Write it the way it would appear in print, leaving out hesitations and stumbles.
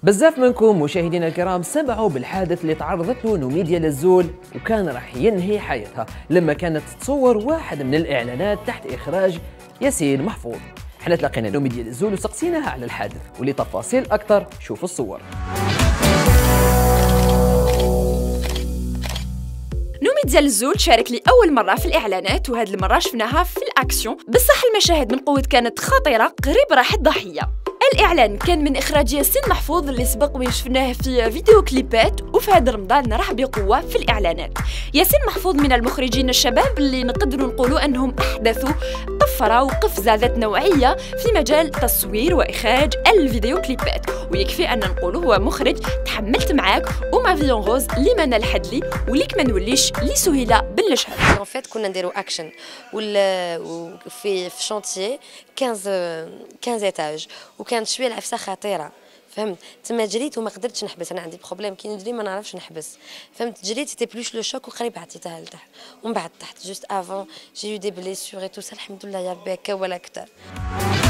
بزاف منكم مشاهدينا الكرام سمعوا بالحادث اللي تعرضت له نوميديا للزول، وكان راح ينهي حياتها لما كانت تصور واحد من الاعلانات تحت اخراج ياسين محفوظ. حنا تلاقينا نوميديا للزول وسقسيناها على الحادث، ولتفاصيل اكثر شوفوا الصور. نوميديا للزول شارك لأول مرة في الإعلانات، وهذه المرة شفناها في الأكسيون، بصح المشاهد من قوة كانت خطيرة، قريب راح الضحية. الإعلان كان من إخراج ياسين محفوظ اللي سبق وشفناه في فيديو كليبات، وفي هذا رمضان راح بقوة في الإعلانات. ياسين محفوظ من المخرجين الشباب اللي نقدروا نقولوا أنهم أحدثوا طفرة وقفزة ذات نوعية في مجال تصوير وإخراج الفيديو كليبات، ويكفي أن نقولوا هو مخرج تحملت معاك وما فيون غوز اللي ما نلحد لي وليك ما نوليش لي سهيلة بن لشهر. ان فيت كنا نديروا اكشن وفي شونتيي 15 ايتاج، وكانت شويه العفسه خطيره، فهمت؟ تما جريت وما قدرتش نحبس، انا عندي بروبليم كي نجري ما نعرفش نحبس، فهمت؟ جريت سيتي بلوش لو شوك وقريب عطيتها لتحت، ومن بعد تحت جوست افون جي يو دي بليسور اي تو سا، الحمد لله يا ربي هكا ولا اكثر.